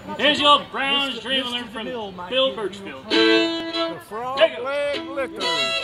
Here's your old Brown's Dreamer from Bill Birchfield. The Frog Leg Liquors.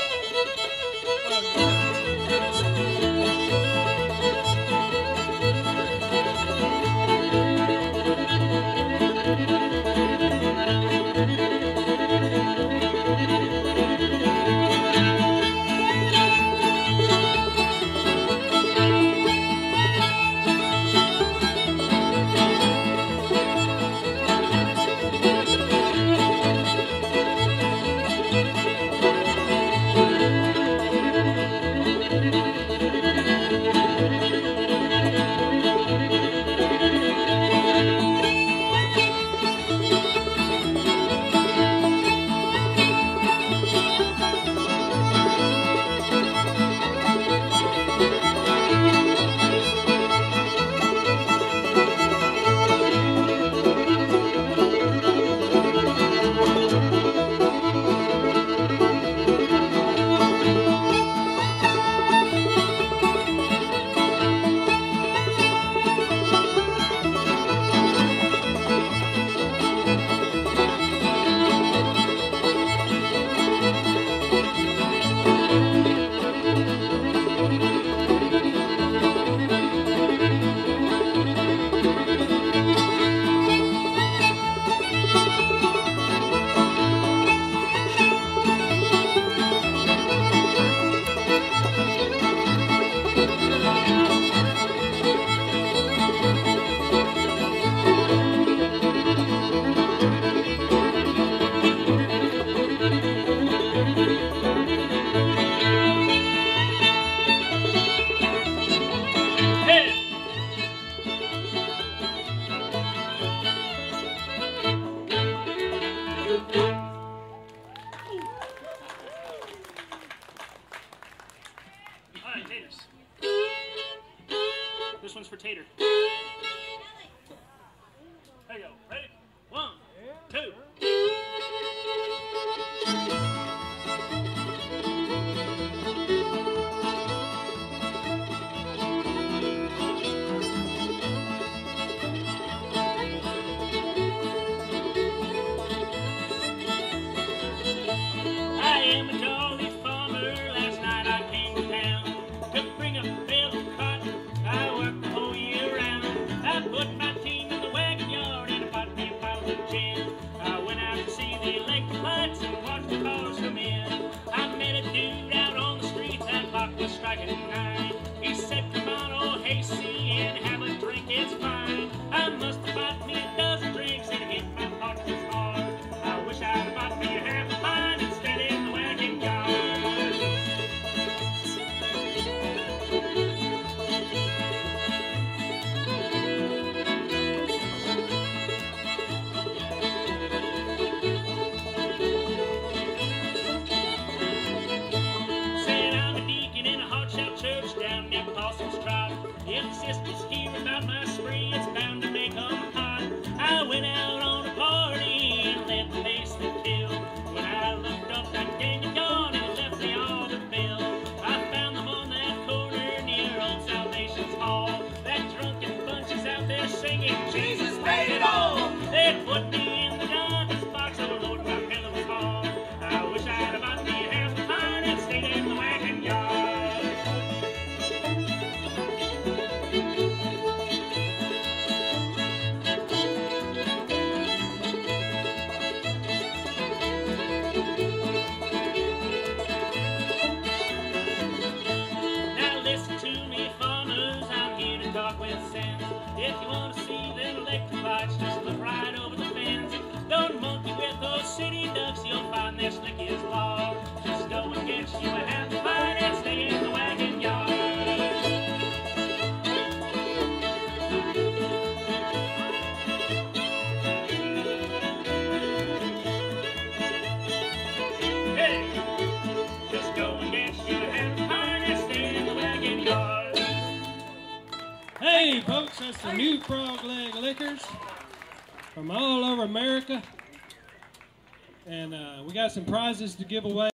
Alright, Taters. This one's for Tater. There you go. Ready? 1, 2. I am a jolly farmer. Last night I came to town to bring a bale of cotton. I worked the whole year round. I put my team in the wagon yard and I bought me a bottle of gin. I went out to see the electric lights and watched the cars come in. I met a dude out on the streets and clock was striking 9. He said, "Come on, old Hasty, and have a drink, it's fine." I must have bought me a dozen drinks and hit my pockets hard. I wish I'd bought me a half a pint instead in the wagon yard. Said I'm a deacon in a hot shot church down near Paulson's Trot. If sisters hear about my spree, it's bound to make 'em hot. I went out on a party and let the face that kill. When I looked up, that gang had gone and left me all but bill. I found them on that corner near Old Salvation's Hall. That drunken bunch is out there singing, "Jesus paid it all." They put me in the driver's box, oh Lord, my pillow was hard. I wish I'd have bought me a half a pint and stayed in the wagon yard. Now listen to me, farmers, I'm here to talk with sense. If you want to see them electric lights, just look right over the fence. Don't monkey with those city ducks, you'll find they're slick as law. Just go and get you a half a pint and stay in the wagon yard. Hey, just go and get you a half a pint and stay in the wagon yard. Hey folks, that's the new Frog Leg Liquors from all over America. And we got some prizes to give away.